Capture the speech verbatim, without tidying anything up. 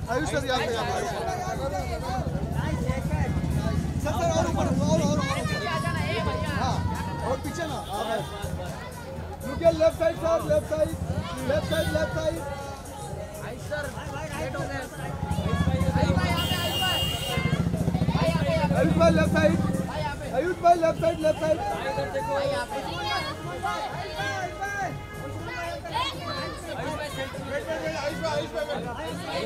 Ayush sir यहाँ पे यहाँ पे सर सर और ऊपर और और हाँ और पीछे ना look at left side sir left side left side left side Ayush sir late हो गए आयुष भाई लेफ्ट साइड आयुष भाई left side left side Ayush भाई